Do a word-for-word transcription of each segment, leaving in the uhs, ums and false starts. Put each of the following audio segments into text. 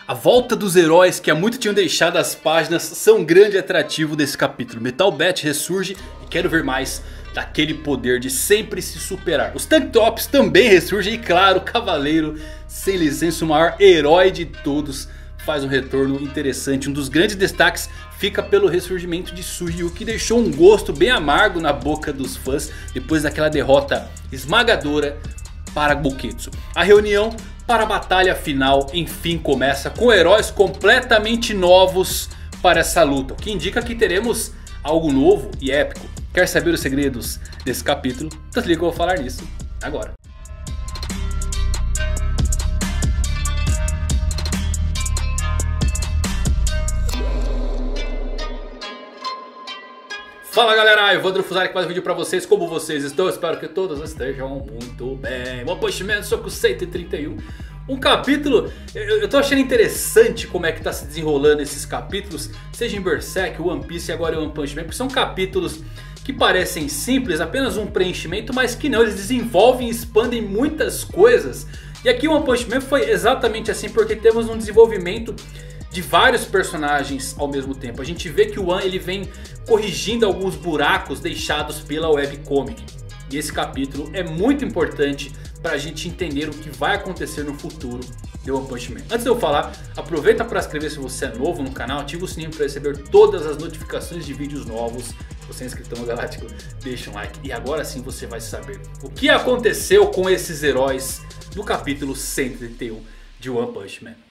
A volta dos heróis que há muito tinham deixado as páginas são um grande atrativo desse capítulo. Metal Bat ressurge e quero ver mais daquele poder de sempre se superar. Os Tank Tops também ressurgem e claro, o Cavaleiro Sem Licença, o maior herói de todos, faz um retorno interessante. Um dos grandes destaques fica pelo ressurgimento de Suiryu, que deixou um gosto bem amargo na boca dos fãs depois daquela derrota esmagadora para Boketsu. A reunião para a batalha final enfim começa, com heróis completamente novos para essa luta, o que indica que teremos algo novo e épico. Quer saber os segredos desse capítulo? Então liga que eu vou falar nisso agora. Fala galera, eu vou Fusari com mais um vídeo pra vocês. Como vocês estão? Eu espero que todos estejam muito bem. One Punch Man, Soco cento e trinta e um. Um capítulo, eu, eu tô achando interessante como é que tá se desenrolando esses capítulos. Seja em Berserk, One Piece e agora One Punch Man. Porque são capítulos que parecem simples, apenas um preenchimento. Mas que não, eles desenvolvem e expandem muitas coisas. E aqui One Punch Man foi exatamente assim, porque temos um desenvolvimento de vários personagens ao mesmo tempo. A gente vê que o One ele vem corrigindo alguns buracos deixados pela webcomic. E esse capítulo é muito importante para a gente entender o que vai acontecer no futuro de One Punch Man. Antes de eu falar, aproveita para se inscrever se você é novo no canal. Ativa o sininho para receber todas as notificações de vídeos novos. Se você é inscrito no Galáctico, deixa um like. E agora sim você vai saber o que aconteceu com esses heróis no capítulo cento e trinta e um de One Punch Man.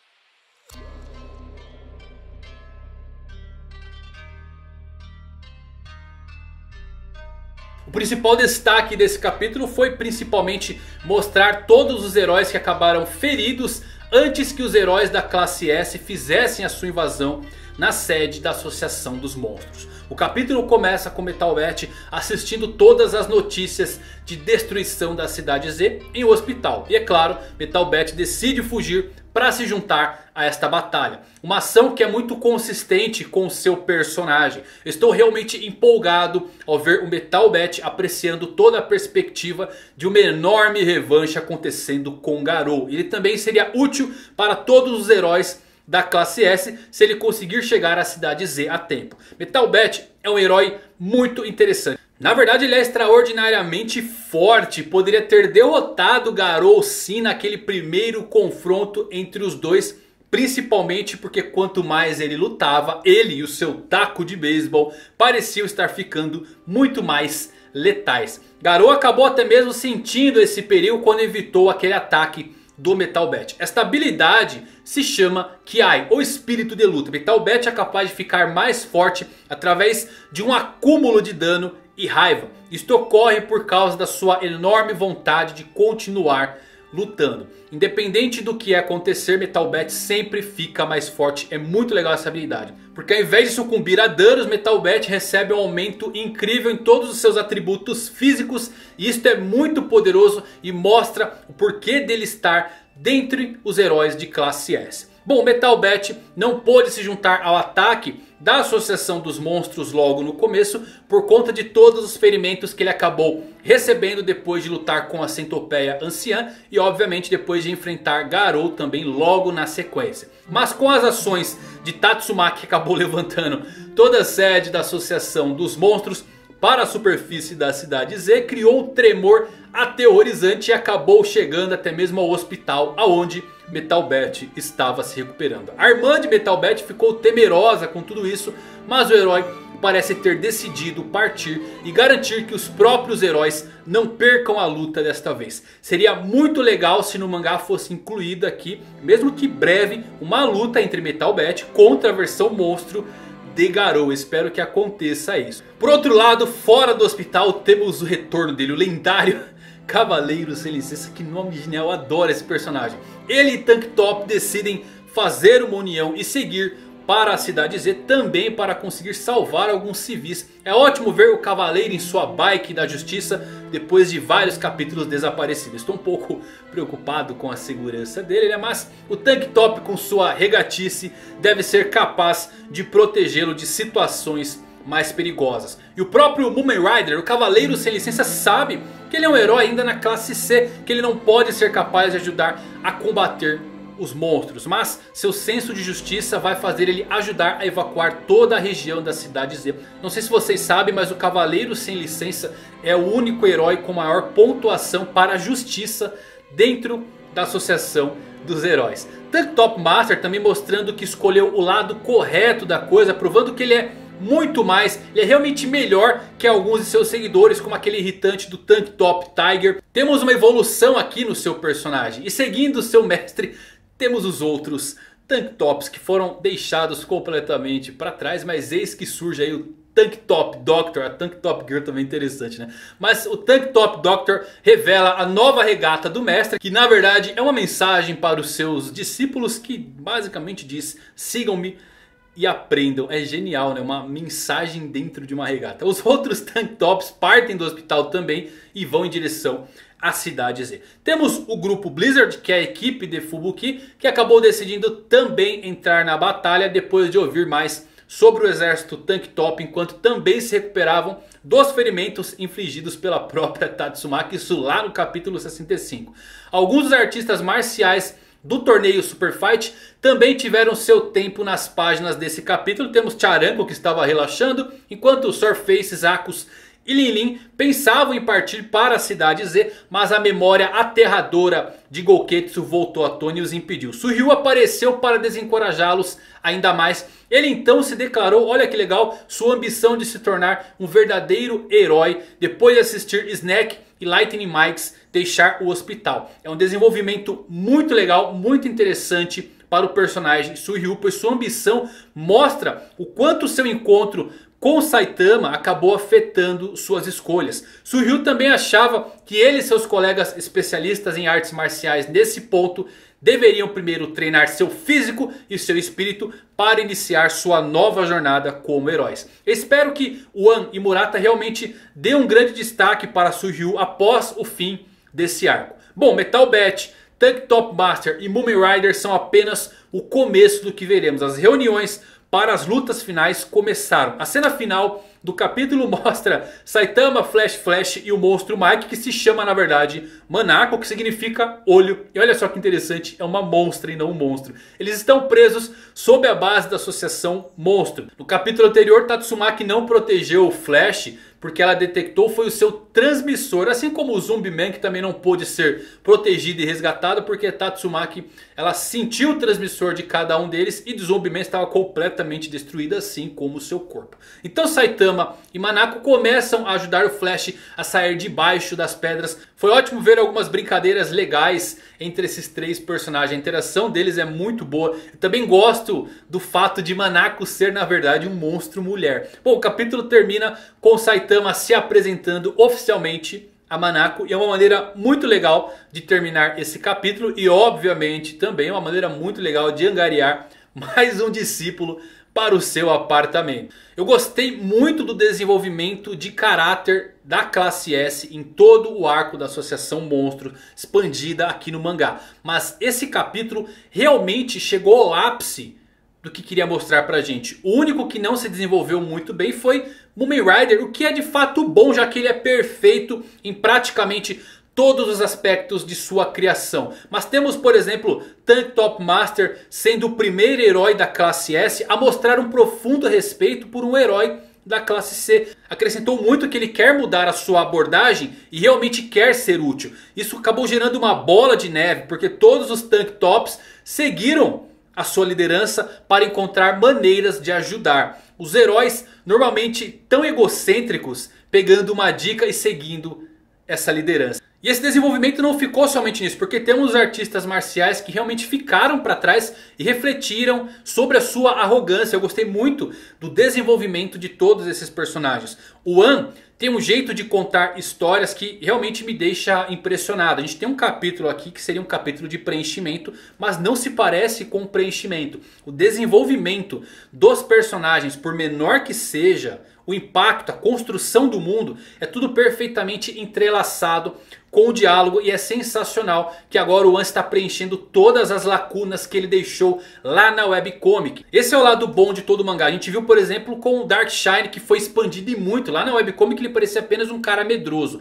O principal destaque desse capítulo foi principalmente mostrar todos os heróis que acabaram feridos antes que os heróis da classe S fizessem a sua invasão na sede da Associação dos Monstros. O capítulo começa com Metal Bat assistindo todas as notícias de destruição da cidade Z em um hospital. E é claro, Metal Bat decide fugir para se juntar a esta batalha. Uma ação que é muito consistente com o seu personagem. Estou realmente empolgado ao ver o Metal Bat apreciando toda a perspectiva de uma enorme revanche acontecendo com Garou. Ele também seria útil para todos os heróis da classe S se ele conseguir chegar à cidade Z a tempo. Metal Bat é um herói muito interessante. Na verdade ele é extraordinariamente forte. Poderia ter derrotado Garou sim naquele primeiro confronto entre os dois. Principalmente porque quanto mais ele lutava, ele e o seu taco de beisebol pareciam estar ficando muito mais letais. Garou acabou até mesmo sentindo esse perigo quando evitou aquele ataque do Metal Bat. Esta habilidade se chama Kiai, ou espírito de luta. Metal Bat é capaz de ficar mais forte através de um acúmulo de dano e raiva. Isto ocorre por causa da sua enorme vontade de continuar lutando. Independente do que acontecer, Metal Bat sempre fica mais forte. É muito legal essa habilidade, porque ao invés de sucumbir a danos, Metal Bat recebe um aumento incrível em todos os seus atributos físicos. E isto é muito poderoso e mostra o porquê dele estar dentre os heróis de classe S. Bom, Metal Bat não pôde se juntar ao ataque da Associação dos Monstros logo no começo por conta de todos os ferimentos que ele acabou recebendo depois de lutar com a Centopeia Anciã e obviamente depois de enfrentar Garou também logo na sequência. Mas com as ações de Tatsumaki, que acabou levantando toda a sede da Associação dos Monstros para a superfície da cidade Z, criou um tremor aterrorizante e acabou chegando até mesmo ao hospital aonde Metal Bat estava se recuperando. A irmã de Metal Bat ficou temerosa com tudo isso, mas o herói parece ter decidido partir e garantir que os próprios heróis não percam a luta desta vez. Seria muito legal se no mangá fosse incluído aqui, mesmo que breve, uma luta entre Metal Bat contra a versão monstro de Garou. Espero que aconteça isso. Por outro lado, fora do hospital temos o retorno dele, o lendário Cavaleiro Sem Licença. Que nome genial, eu adoro esse personagem. Ele e Tank Top decidem fazer uma união e seguir para a cidade Z, também para conseguir salvar alguns civis. É ótimo ver o Cavaleiro em sua bike da justiça depois de vários capítulos desaparecidos. Estou um pouco preocupado com a segurança dele, né? Mas o Tank Top com sua regatice deve ser capaz de protegê-lo de situações mais perigosas. E o próprio Mumen Rider, o Cavaleiro Sem Licença, sabe que ele é um herói ainda na classe C, que ele não pode ser capaz de ajudar a combater os monstros, mas seu senso de justiça vai fazer ele ajudar a evacuar toda a região da cidade Z. Não sei se vocês sabem, mas o Cavaleiro Sem Licença é o único herói com maior pontuação para a justiça dentro da Associação dos Heróis. Tank Top Master também mostrando que escolheu o lado correto da coisa, provando que ele é muito mais, ele é realmente melhor que alguns de seus seguidores, como aquele irritante do Tank Top Tiger. Temos uma evolução aqui no seu personagem, e seguindo seu mestre, temos os outros Tank Tops que foram deixados completamente para trás, mas eis que surge aí o Tank Top Doctor, a Tank Top Girl também é interessante, né? Mas o Tank Top Doctor revela a nova regata do mestre, que na verdade é uma mensagem para os seus discípulos que basicamente diz: sigam-me e aprendam. É genial, né? Uma mensagem dentro de uma regata. Os outros Tank Tops partem do hospital também e vão em direção à cidade Z. Temos o grupo Blizzard, que é a equipe de Fubuki, que acabou decidindo também entrar na batalha depois de ouvir mais sobre o exército Tank Top, enquanto também se recuperavam dos ferimentos infligidos pela própria Tatsumaki, isso lá no capítulo sessenta e cinco. Alguns dos artistas marciais do torneio Super Fight também tiveram seu tempo nas páginas desse capítulo. Temos Charanko, que estava relaxando, enquanto Surface, Zakus e Lin Lin pensavam em partir para a cidade Z, mas a memória aterradora de Gouketsu voltou à tona e os impediu. Suiryu apareceu para desencorajá-los ainda mais. Ele então se declarou, olha que legal, sua ambição de se tornar um verdadeiro herói depois de assistir Snack e Lightning Mikes deixar o hospital. É um desenvolvimento muito legal, muito interessante para o personagem Suiryu, pois sua ambição mostra o quanto seu encontro com Saitama acabou afetando suas escolhas. Suiryu também achava que ele e seus colegas especialistas em artes marciais nesse ponto deveriam primeiro treinar seu físico e seu espírito para iniciar sua nova jornada como heróis. Eu espero que One e Murata realmente dêem um grande destaque para Suiryu após o fim desse arco. Bom, Metal Bat, Tank Top Master e Mumen Rider são apenas o começo do que veremos. As reuniões para as lutas finais começaram. A cena final do capítulo mostra Saitama, Flash Flash e o monstro Mike, que se chama na verdade Manako, que significa olho. E olha só que interessante, é uma monstra e não um monstro. Eles estão presos sob a base da associação Monstro. No capítulo anterior, Tatsumaki não protegeu o Flash porque ela detectou foi o seu transmissor, assim como o Zumbi Man, que também não pôde ser protegido e resgatado, porque Tatsumaki ela sentiu o transmissor de cada um deles e o Zumbi Man estava completamente destruído, assim como o seu corpo. Então Saitama e Manako começam a ajudar o Flash a sair debaixo das pedras. Foi ótimo ver algumas brincadeiras legais entre esses três personagens. A interação deles é muito boa. Eu também gosto do fato de Manako ser na verdade um monstro mulher. Bom, o capítulo termina com Saitama se apresentando oficialmente a Manako. E é uma maneira muito legal de terminar esse capítulo. E obviamente também é uma maneira muito legal de angariar mais um discípulo para o seu apartamento. Eu gostei muito do desenvolvimento de caráter da classe S em todo o arco da Associação Monstro expandida aqui no mangá. Mas esse capítulo realmente chegou ao ápice do que queria mostrar pra gente. O único que não se desenvolveu muito bem foi Mumen Rider, o que é de fato bom, já que ele é perfeito em praticamente todos os aspectos de sua criação. Mas temos, por exemplo, Tank Top Master sendo o primeiro herói da classe S a mostrar um profundo respeito por um herói da classe C. Acrescentou muito que ele quer mudar a sua abordagem e realmente quer ser útil. Isso acabou gerando uma bola de neve, porque todos os Tank Tops seguiram a sua liderança para encontrar maneiras de ajudar. Os heróis normalmente tão egocêntricos, pegando uma dica e seguindo essa liderança. E esse desenvolvimento não ficou somente nisso, porque temos artistas marciais que realmente ficaram para trás e refletiram sobre a sua arrogância. Eu gostei muito do desenvolvimento de todos esses personagens. O One tem um jeito de contar histórias que realmente me deixa impressionado. A gente tem um capítulo aqui que seria um capítulo de preenchimento, mas não se parece com preenchimento. O desenvolvimento dos personagens, por menor que seja, o impacto, a construção do mundo, é tudo perfeitamente entrelaçado com o diálogo. E é sensacional que agora o One está preenchendo todas as lacunas que ele deixou lá na webcomic. Esse é o lado bom de todo o mangá. A gente viu, por exemplo, com o Dark Shine, que foi expandido e muito. Lá na webcomic ele parecia apenas um cara medroso.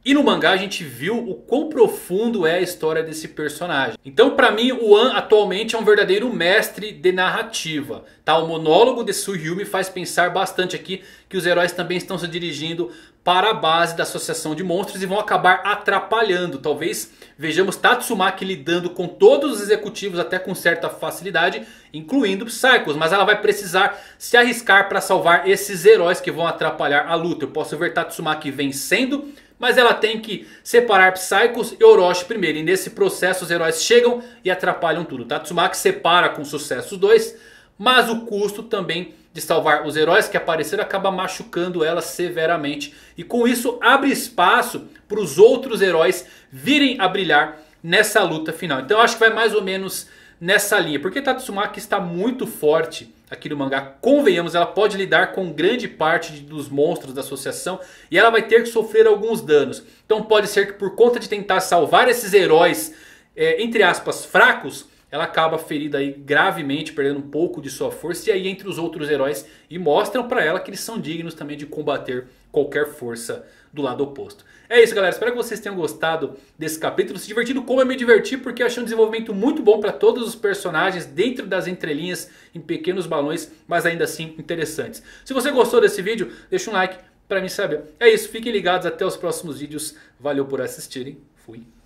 E no mangá a gente viu o quão profundo é a história desse personagem. Então pra mim o An atualmente é um verdadeiro mestre de narrativa. Tá? O monólogo de Tsuhyumi faz pensar bastante aqui que os heróis também estão se dirigindo para a base da associação de monstros e vão acabar atrapalhando. Talvez vejamos Tatsumaki lidando com todos os executivos até com certa facilidade, incluindo Psychos. Mas ela vai precisar se arriscar para salvar esses heróis que vão atrapalhar a luta. Eu posso ver Tatsumaki vencendo, mas ela tem que separar Psychos e Orochi primeiro. E nesse processo os heróis chegam e atrapalham tudo. Tatsumaki separa com sucesso os dois, mas o custo também de salvar os heróis que apareceram acaba machucando ela severamente. E com isso abre espaço para os outros heróis virem a brilhar nessa luta final. Então eu acho que vai mais ou menos nessa linha. Porque Tatsumaki está muito forte aqui no mangá. Convenhamos, ela pode lidar com grande parte dos monstros da associação. E ela vai ter que sofrer alguns danos. Então pode ser que por conta de tentar salvar esses heróis, é, entre aspas, fracos, ela acaba ferida aí gravemente, perdendo um pouco de sua força. E aí entre os outros heróis e mostram pra ela que eles são dignos também de combater qualquer força do lado oposto. É isso, galera, espero que vocês tenham gostado desse capítulo, se divertido como eu me diverti, porque eu achei um desenvolvimento muito bom para todos os personagens dentro das entrelinhas, em pequenos balões, mas ainda assim interessantes. Se você gostou desse vídeo, deixa um like para mim saber. É isso, fiquem ligados até os próximos vídeos, valeu por assistirem, fui.